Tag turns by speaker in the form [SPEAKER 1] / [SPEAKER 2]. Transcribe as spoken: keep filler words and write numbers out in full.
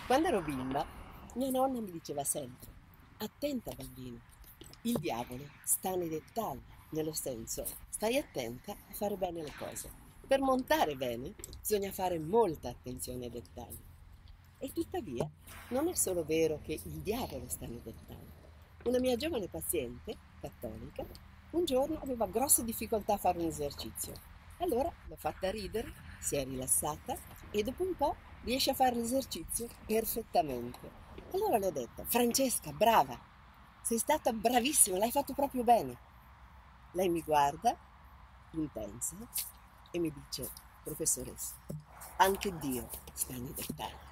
[SPEAKER 1] Quando ero bimba, mia nonna mi diceva sempre: attenta bambino, il diavolo sta nei dettagli, nello senso, stai attenta a fare bene le cose. Per montare bene bisogna fare molta attenzione ai dettagli. E tuttavia non è solo vero che il diavolo sta nei dettagli. Una mia giovane paziente, cattolica, un giorno aveva grosse difficoltà a fare un esercizio. Allora l'ho fatta ridere, si è rilassata e dopo un po' riesce a fare l'esercizio perfettamente. Allora le ho detto: Francesca, brava, sei stata bravissima, l'hai fatto proprio bene. Lei mi guarda, intensa, e mi dice: professoressa, anche Dio sta nei dettagli.